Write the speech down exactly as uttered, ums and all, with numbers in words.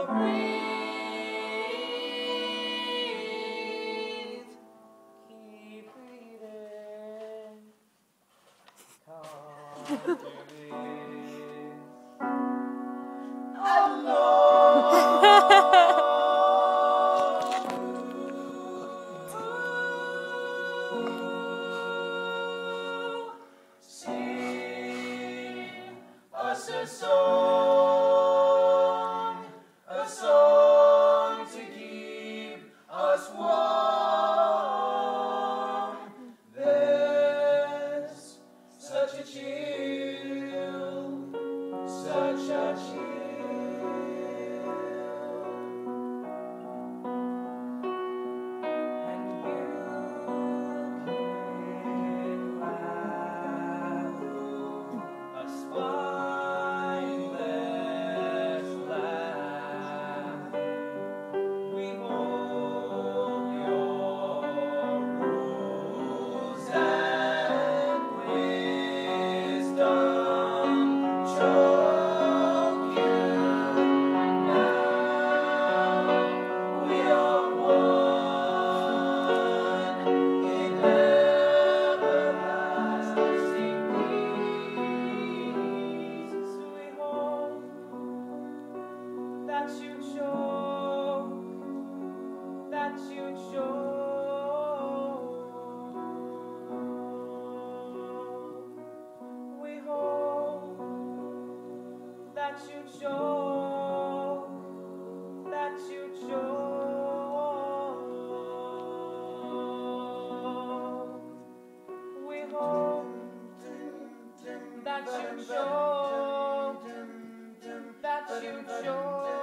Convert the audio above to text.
So breathe, keep breathing, come to this alone. Sing us a song, a song to keep us warm. There's such a chill, such a chill. And you can laugh, a spineless laugh. We hold your rules and wisdom choke you now. We are one in everlasting peace. We hope that you choke, that you choke. We hope that you choke, that you choke. We hope that you choke, that you choke.